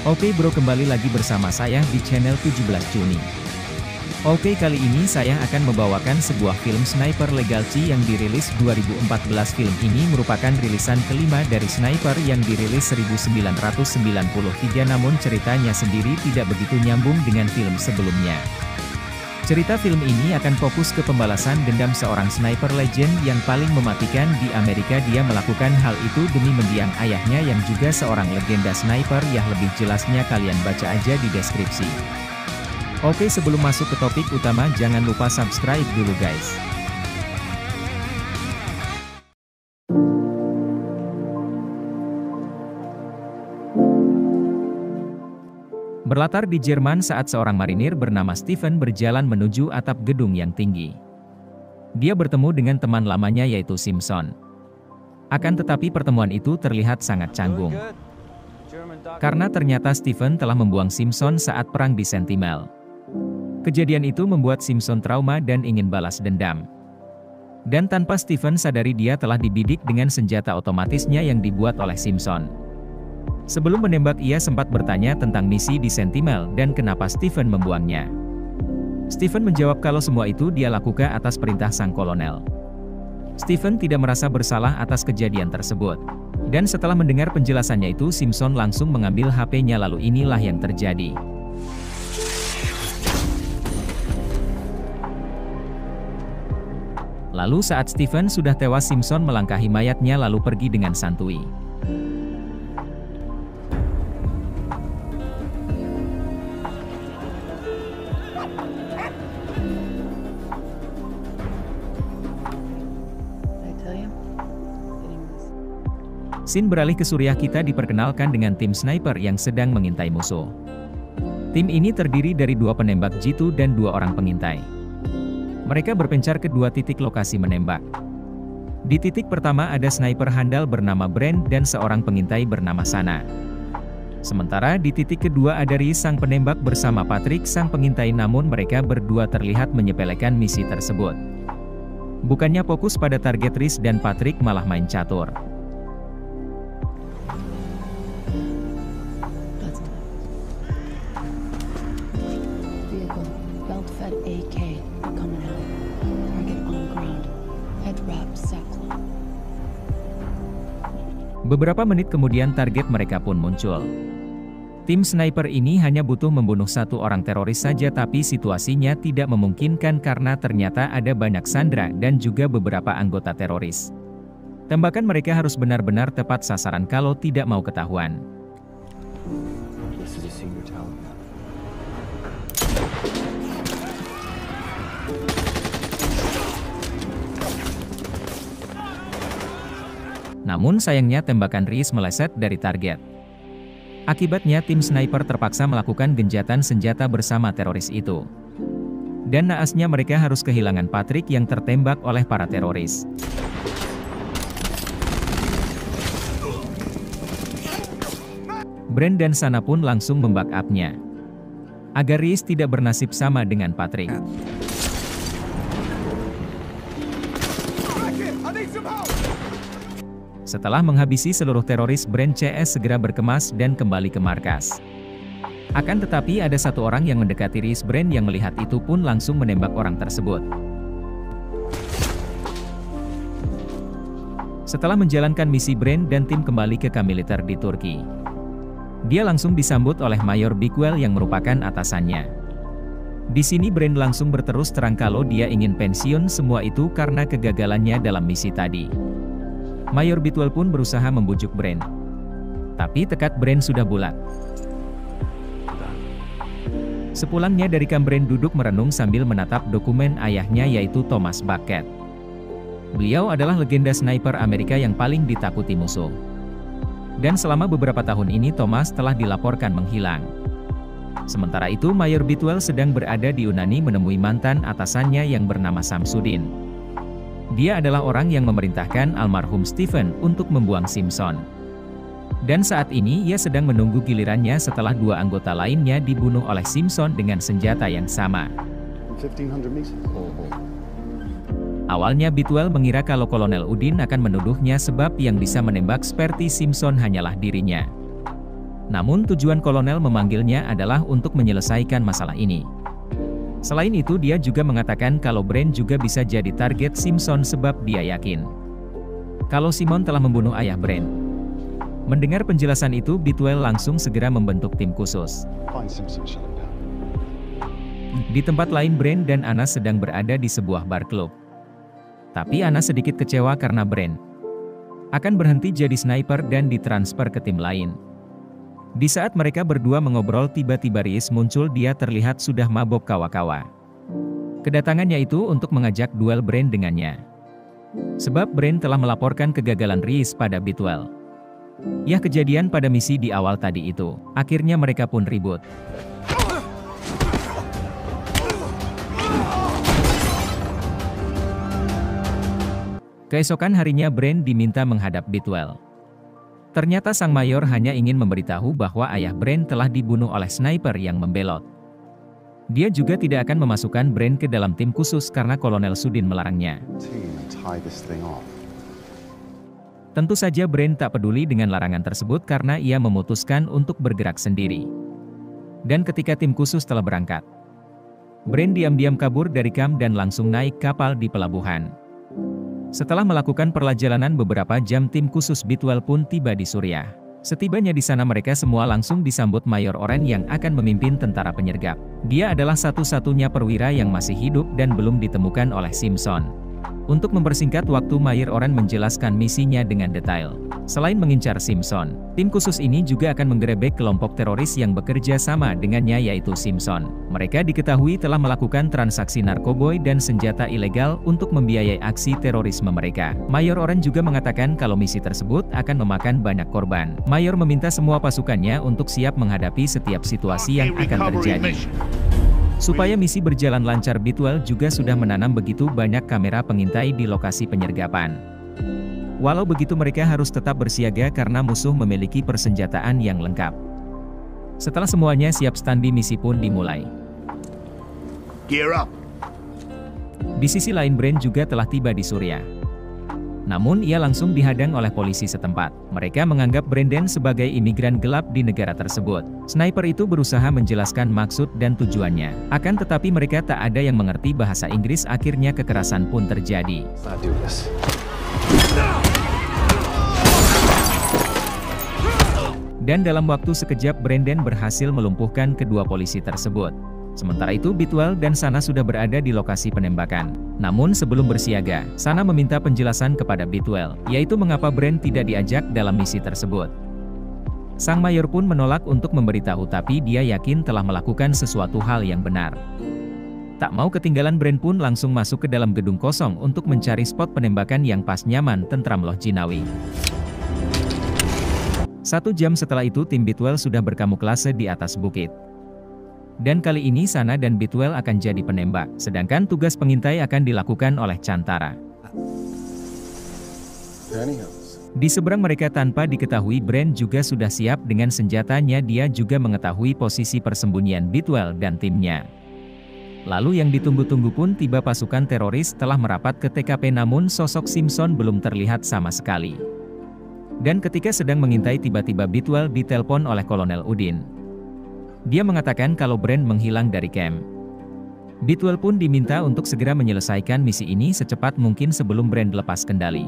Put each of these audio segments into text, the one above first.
Oke bro, kembali lagi bersama saya di channel 17 Juni. Oke, kali ini saya akan membawakan sebuah film Sniper Legalci yang dirilis 2014. Film ini merupakan rilisan kelima dari Sniper yang dirilis 1993, namun ceritanya sendiri tidak begitu nyambung dengan film sebelumnya. Cerita film ini akan fokus ke pembalasan dendam seorang sniper legend yang paling mematikan di Amerika. Dia melakukan hal itu demi mendiang ayahnya yang juga seorang legenda sniper. Ya, lebih jelasnya kalian baca aja di deskripsi. Oke, sebelum masuk ke topik utama, jangan lupa subscribe dulu guys. Berlatar di Jerman saat seorang marinir bernama Steven berjalan menuju atap gedung yang tinggi. Dia bertemu dengan teman lamanya yaitu Simpson. Akan tetapi pertemuan itu terlihat sangat canggung. Karena ternyata Steven telah membuang Simpson saat perang di Sentinel. Kejadian itu membuat Simpson trauma dan ingin balas dendam. Dan tanpa Steven sadari, dia telah dibidik dengan senjata otomatisnya yang dibuat oleh Simpson. Sebelum menembak, ia sempat bertanya tentang misi di Sentinel dan kenapa Steven membuangnya. Steven menjawab kalau semua itu dia lakukan atas perintah sang kolonel. Steven tidak merasa bersalah atas kejadian tersebut. Dan setelah mendengar penjelasannya itu, Simpson langsung mengambil HP-nya. Lalu inilah yang terjadi. Lalu saat Steven sudah tewas, Simpson melangkahi mayatnya lalu pergi dengan santuy. Scene beralih ke Suriah. Kita diperkenalkan dengan tim sniper yang sedang mengintai musuh. Tim ini terdiri dari 2 penembak jitu dan 2 orang pengintai. Mereka berpencar ke 2 titik lokasi menembak. Di titik pertama ada sniper handal bernama Brand dan seorang pengintai bernama Sana. Sementara di titik kedua ada Rhys sang penembak bersama Patrick sang pengintai, namun mereka berdua terlihat menyepelekan misi tersebut. Bukannya fokus pada target, Rhys dan Patrick malah main catur. Beberapa menit kemudian target mereka pun muncul. Tim sniper ini hanya butuh membunuh 1 orang teroris saja, tapi situasinya tidak memungkinkan karena ternyata ada banyak sandera dan juga beberapa anggota teroris. Tembakan mereka harus benar-benar tepat sasaran kalau tidak mau ketahuan. Namun sayangnya tembakan Rhys meleset dari target. Akibatnya tim sniper terpaksa melakukan gencatan senjata bersama teroris itu. Dan naasnya mereka harus kehilangan Patrick yang tertembak oleh para teroris. Brand dan Sana pun langsung membackup-nya, agar Rhys tidak bernasib sama dengan Patrick. Setelah menghabisi seluruh teroris, Brand CS segera berkemas dan kembali ke markas. Akan tetapi ada 1 orang yang mendekati Rhys. Brand yang melihat itu pun langsung menembak orang tersebut. Setelah menjalankan misi, Brand dan tim kembali ke militer di Turki. Dia langsung disambut oleh Mayor Bickwell yang merupakan atasannya. Di sini Brand langsung berterus terang kalau dia ingin pensiun, semua itu karena kegagalannya dalam misi tadi. Mayor Bickwell pun berusaha membujuk Brand. Tapi tekad Brand sudah bulat. Sepulangnya dari kamp, Brand duduk merenung sambil menatap dokumen ayahnya yaitu Thomas Bucket. Beliau adalah legenda sniper Amerika yang paling ditakuti musuh. Dan selama beberapa tahun ini Thomas telah dilaporkan menghilang. Sementara itu Mayor Bickwell sedang berada di Yunani menemui mantan atasannya yang bernama Samsudin. Dia adalah orang yang memerintahkan almarhum Steven untuk membuang Simpson. Dan saat ini ia sedang menunggu gilirannya setelah 2 anggota lainnya dibunuh oleh Simpson dengan senjata yang sama. Awalnya Bickwell mengira kalau Kolonel Udin akan menuduhnya sebab yang bisa menembak seperti Simpson hanyalah dirinya. Namun tujuan kolonel memanggilnya adalah untuk menyelesaikan masalah ini. Selain itu dia juga mengatakan kalau Brain juga bisa jadi target Simpson sebab dia yakin kalau Simon telah membunuh ayah Brain. Mendengar penjelasan itu, Bidwell langsung segera membentuk tim khusus. Di tempat lain Brain dan Anna sedang berada di sebuah bar klub. Tapi Anna sedikit kecewa karena Brain akan berhenti jadi sniper dan ditransfer ke tim lain. Di saat mereka berdua mengobrol, tiba-tiba Reese muncul. Dia terlihat sudah mabok kawa-kawa. Kedatangannya itu untuk mengajak duel Brain dengannya. Sebab Brain telah melaporkan kegagalan Reese pada Bidwell. Ya, kejadian pada misi di awal tadi itu. Akhirnya mereka pun ribut. Keesokan harinya Brain diminta menghadap Bidwell. Ternyata sang mayor hanya ingin memberitahu bahwa ayah Brain telah dibunuh oleh sniper yang membelot. Dia juga tidak akan memasukkan Brain ke dalam tim khusus karena Kolonel Sudin melarangnya. Tentu saja Brain tak peduli dengan larangan tersebut karena ia memutuskan untuk bergerak sendiri. Dan ketika tim khusus telah berangkat, Brain diam-diam kabur dari kamp dan langsung naik kapal di pelabuhan. Setelah melakukan perjalanan beberapa jam, tim khusus Bidwell pun tiba di Suriah. Setibanya di sana mereka semua langsung disambut Mayor Oren yang akan memimpin tentara penyergap. Dia adalah satu-satunya perwira yang masih hidup dan belum ditemukan oleh Simpson. Untuk mempersingkat waktu, Mayor Oren menjelaskan misinya dengan detail. Selain mengincar Simpson, tim khusus ini juga akan menggerebek kelompok teroris yang bekerja sama dengannya, yaitu Simpson. Mereka diketahui telah melakukan transaksi narkoboy dan senjata ilegal untuk membiayai aksi terorisme mereka. Mayor Oren juga mengatakan kalau misi tersebut akan memakan banyak korban. Mayor meminta semua pasukannya untuk siap menghadapi setiap situasi yang akan terjadi. Supaya misi berjalan lancar, Bidwell juga sudah menanam begitu banyak kamera pengintai di lokasi penyergapan. Walau begitu mereka harus tetap bersiaga karena musuh memiliki persenjataan yang lengkap. Setelah semuanya siap standby, misi pun dimulai. Gear up. Di sisi lain Brain juga telah tiba di Suriah. Namun ia langsung dihadang oleh polisi setempat. Mereka menganggap Brandon sebagai imigran gelap di negara tersebut. Sniper itu berusaha menjelaskan maksud dan tujuannya. Akan tetapi mereka tak ada yang mengerti bahasa Inggris. Akhirnya kekerasan pun terjadi. Dan dalam waktu sekejap Brandon berhasil melumpuhkan kedua polisi tersebut. Sementara itu Bidwell dan Sana sudah berada di lokasi penembakan. Namun sebelum bersiaga, Sana meminta penjelasan kepada Bidwell, yaitu mengapa Brain tidak diajak dalam misi tersebut. Sang mayor pun menolak untuk memberitahu, tapi dia yakin telah melakukan sesuatu hal yang benar. Tak mau ketinggalan, Brain pun langsung masuk ke dalam gedung kosong untuk mencari spot penembakan yang pas, nyaman, tentram loh jinawi. 1 jam setelah itu tim Bidwell sudah berkamuflase di atas bukit. Dan kali ini Sana dan Bidwell akan jadi penembak, sedangkan tugas pengintai akan dilakukan oleh Chantara. Di seberang mereka tanpa diketahui, Brain juga sudah siap dengan senjatanya. Dia juga mengetahui posisi persembunyian Bidwell dan timnya. Lalu yang ditunggu-tunggu pun tiba. Pasukan teroris telah merapat ke TKP, namun sosok Simpson belum terlihat sama sekali. Dan ketika sedang mengintai, tiba-tiba Bidwell ditelepon oleh Kolonel Udin. Dia mengatakan kalau Brain menghilang dari camp. Bidwell pun diminta untuk segera menyelesaikan misi ini secepat mungkin sebelum Brain lepas kendali.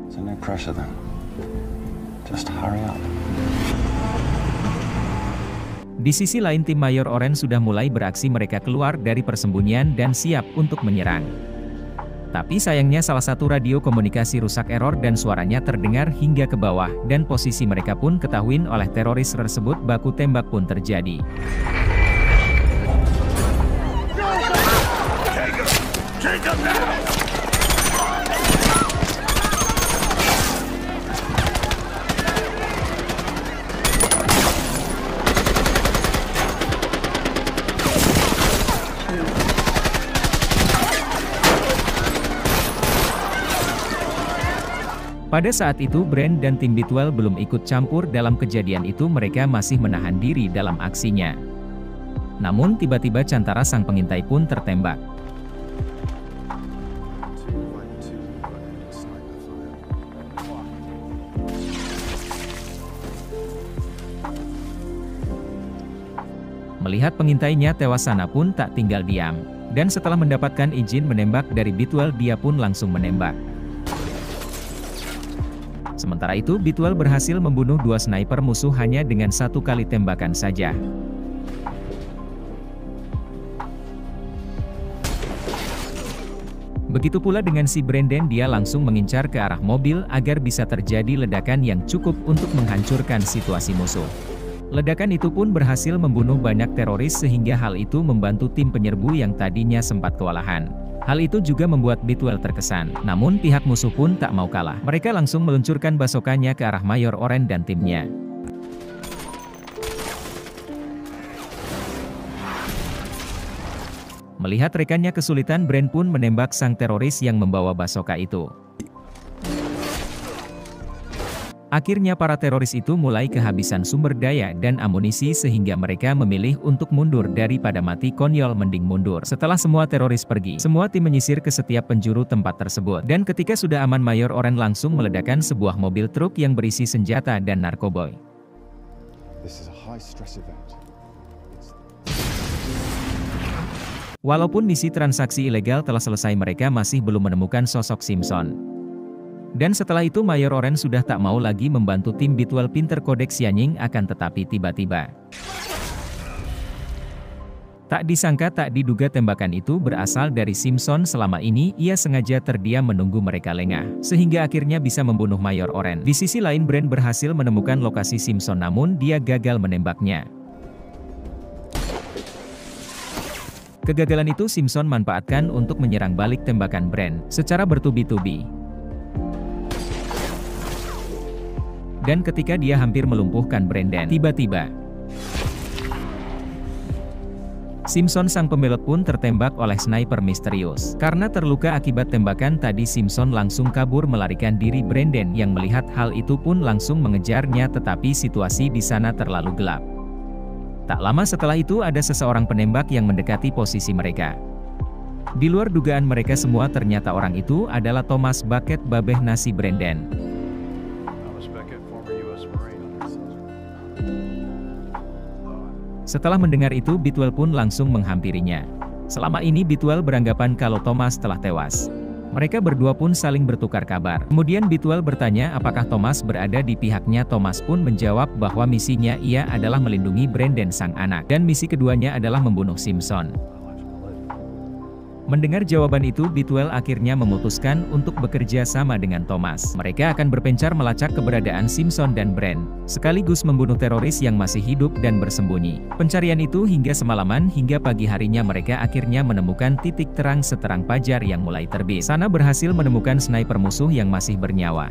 Di sisi lain tim Mayor Oren sudah mulai beraksi. Mereka keluar dari persembunyian dan siap untuk menyerang. Tapi sayangnya salah satu radio komunikasi rusak, error dan suaranya terdengar hingga ke bawah, dan posisi mereka pun ketahuin oleh teroris tersebut. Baku tembak pun terjadi. Pada saat itu Brain dan tim Bidwell belum ikut campur dalam kejadian itu. Mereka masih menahan diri dalam aksinya. Namun tiba-tiba Chantara sang pengintai pun tertembak. Melihat pengintainya tewas, Sana pun tak tinggal diam. Dan setelah mendapatkan izin menembak dari Bidwell, dia pun langsung menembak. Sementara itu, Bidwell berhasil membunuh 2 sniper musuh hanya dengan 1 kali tembakan saja. Begitu pula dengan si Brandon, dia langsung mengincar ke arah mobil agar bisa terjadi ledakan yang cukup untuk menghancurkan situasi musuh. Ledakan itu pun berhasil membunuh banyak teroris sehingga hal itu membantu tim penyerbu yang tadinya sempat kewalahan. Hal itu juga membuat Bidwell terkesan, namun pihak musuh pun tak mau kalah. Mereka langsung meluncurkan basokannya ke arah Mayor Oren dan timnya. Melihat rekannya kesulitan, Brand pun menembak sang teroris yang membawa basoka itu. Akhirnya para teroris itu mulai kehabisan sumber daya dan amunisi sehingga mereka memilih untuk mundur daripada mati konyol, mending mundur. Setelah semua teroris pergi, semua tim menyisir ke setiap penjuru tempat tersebut. Dan ketika sudah aman, Mayor Oren langsung meledakkan sebuah mobil truk yang berisi senjata dan narkoboy. Walaupun misi transaksi ilegal telah selesai, mereka masih belum menemukan sosok Simpson. Dan setelah itu Mayor Oren sudah tak mau lagi membantu tim Bidwell pinter kodek Xianying, akan tetapi tiba-tiba tak disangka tak diduga tembakan itu berasal dari Simpson. Selama ini ia sengaja terdiam menunggu mereka lengah, sehingga akhirnya bisa membunuh Mayor Oren. Di sisi lain, Brand berhasil menemukan lokasi Simpson namun dia gagal menembaknya. Kegagalan itu Simpson manfaatkan untuk menyerang balik tembakan Brand secara bertubi-tubi. Dan ketika dia hampir melumpuhkan Brandon, tiba-tiba Simpson sang pembelot pun tertembak oleh sniper misterius. Karena terluka akibat tembakan tadi, Simpson langsung kabur melarikan diri. Brandon yang melihat hal itu pun langsung mengejarnya, tetapi situasi di sana terlalu gelap. Tak lama setelah itu ada seseorang penembak yang mendekati posisi mereka. Di luar dugaan mereka semua, ternyata orang itu adalah Thomas Bucket, babeh nasi Brandon. Setelah mendengar itu, Bidwell pun langsung menghampirinya. Selama ini Bidwell beranggapan kalau Thomas telah tewas. Mereka berdua pun saling bertukar kabar. Kemudian Bidwell bertanya apakah Thomas berada di pihaknya. Thomas pun menjawab bahwa misinya ia adalah melindungi Brandon sang anak, dan misi keduanya adalah membunuh Simpson. Mendengar jawaban itu, Bidwell akhirnya memutuskan untuk bekerja sama dengan Thomas. Mereka akan berpencar melacak keberadaan Simpson dan Brand, sekaligus membunuh teroris yang masih hidup dan bersembunyi. Pencarian itu hingga semalaman, hingga pagi harinya mereka akhirnya menemukan titik terang seterang fajar yang mulai terbit. Sana berhasil menemukan sniper musuh yang masih bernyawa.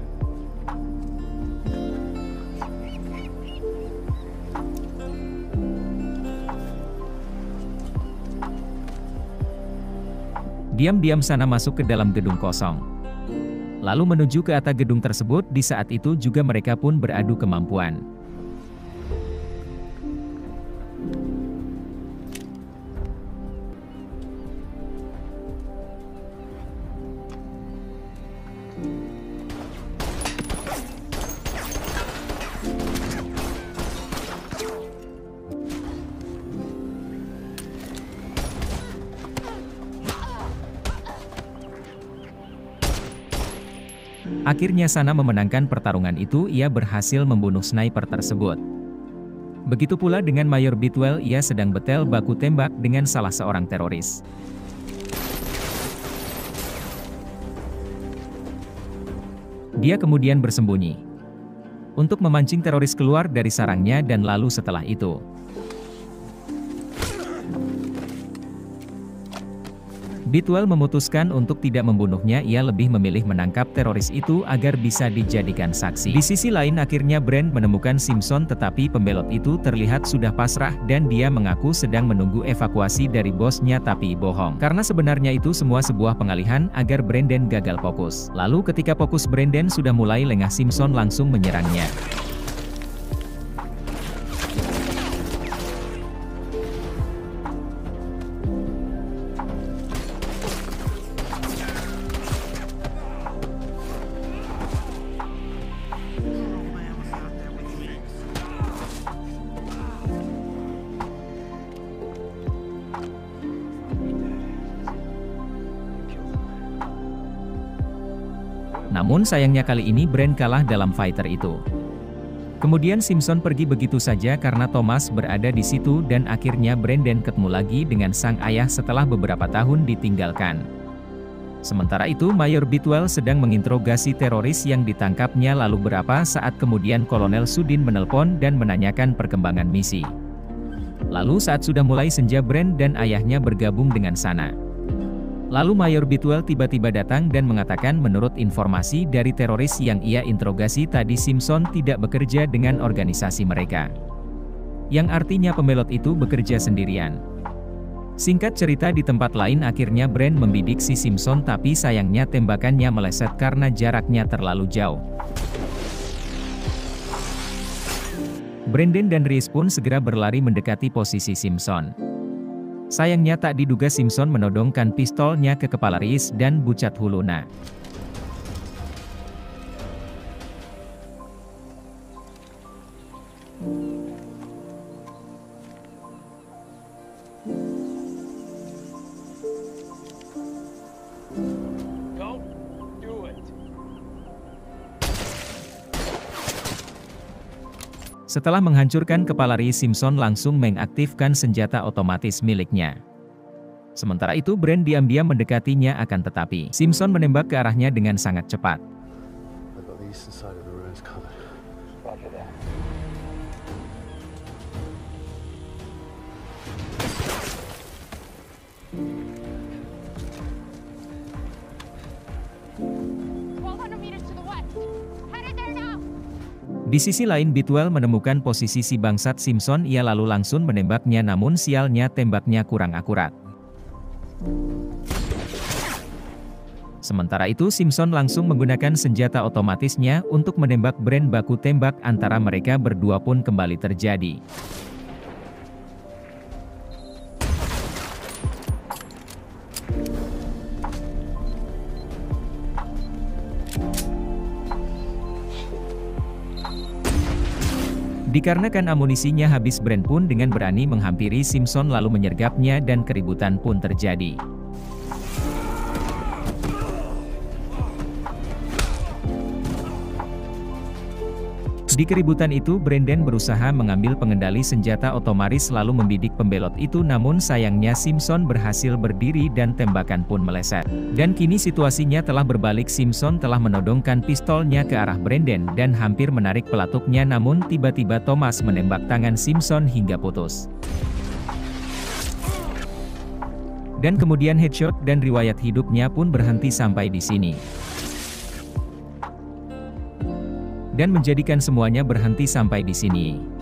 Diam-diam Sana masuk ke dalam gedung kosong, lalu menuju ke atap gedung tersebut. Di saat itu juga mereka pun beradu kemampuan. Akhirnya Sana memenangkan pertarungan itu. Ia berhasil membunuh sniper tersebut. Begitu pula dengan Mayor Bidwell, ia sedang betel baku tembak dengan salah seorang teroris. Dia kemudian bersembunyi untuk memancing teroris keluar dari sarangnya, dan lalu setelah itu Bidwell memutuskan untuk tidak membunuhnya. Ia lebih memilih menangkap teroris itu agar bisa dijadikan saksi. Di sisi lain, akhirnya Brand menemukan Simpson, tetapi pembelot itu terlihat sudah pasrah dan dia mengaku sedang menunggu evakuasi dari bosnya, tapi bohong. Karena sebenarnya itu semua sebuah pengalihan agar Brandon gagal fokus. Lalu ketika fokus Brandon sudah mulai lengah, Simpson langsung menyerangnya. Namun sayangnya kali ini Brand kalah dalam fighter itu. Kemudian Simpson pergi begitu saja karena Thomas berada di situ dan akhirnya Brandon ketemu lagi dengan sang ayah setelah beberapa tahun ditinggalkan. Sementara itu Mayor Bidwell sedang menginterogasi teroris yang ditangkapnya lalu berapa saat kemudian Kolonel Sudin menelpon dan menanyakan perkembangan misi. Lalu saat sudah mulai senja Brand dan ayahnya bergabung dengan sana. Lalu Mayor Bidwell tiba-tiba datang dan mengatakan menurut informasi dari teroris yang ia interogasi tadi Simpson tidak bekerja dengan organisasi mereka. Yang artinya pembelot itu bekerja sendirian. Singkat cerita di tempat lain akhirnya Brand membidik si Simpson tapi sayangnya tembakannya meleset karena jaraknya terlalu jauh. Brandon dan Reese pun segera berlari mendekati posisi Simpson. Sayangnya tak diduga Simpson menodongkan pistolnya ke kepala Reese dan bucat Huluna. Setelah menghancurkan kepala Reese, Simpson langsung mengaktifkan senjata otomatis miliknya. Sementara itu Brand diam-diam mendekatinya akan tetapi Simpson menembak ke arahnya dengan sangat cepat. Di sisi lain Bidwell menemukan posisi si bangsat Simpson, ia lalu langsung menembaknya namun sialnya tembaknya kurang akurat. Sementara itu Simpson langsung menggunakan senjata otomatisnya untuk menembak Brand. Baku tembak antara mereka berdua pun kembali terjadi. Dikarenakan amunisinya habis, Brand pun dengan berani menghampiri Simpson lalu menyergapnya dan keributan pun terjadi. Di keributan itu Brandon berusaha mengambil pengendali senjata otomatis lalu membidik pembelot itu namun sayangnya Simpson berhasil berdiri dan tembakan pun meleset. Dan kini situasinya telah berbalik, Simpson telah menodongkan pistolnya ke arah Brandon dan hampir menarik pelatuknya namun tiba-tiba Thomas menembak tangan Simpson hingga putus. Dan kemudian headshot dan riwayat hidupnya pun berhenti sampai di sini. Dan menjadikan semuanya berhenti sampai di sini.